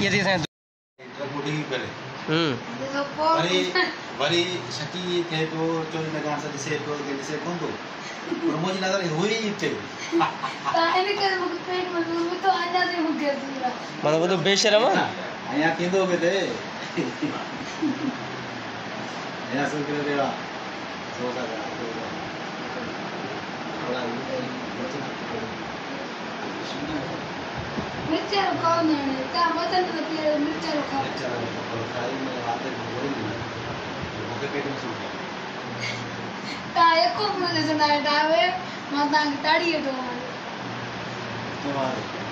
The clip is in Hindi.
ये थी से गुडी करे वरी वरी शकी थे तो चोरी लगा से दिसे तो के दिसे कौन तो प्रमोद नजर हुई थे ताने के मुख पेट में तो आना दे मुख गया पूरा मतलब वो तो बेशरम है आया किंदो के थे या सो के देवा सोसा का मिर्चा कौन है ता वतन तो पिए मिर्चा खाओ खाई में आते बोल नहीं मुझे पेट में सूख गया ता एको मुझे सुनाए डावे माता की ताड़ी है तो तुम्हारे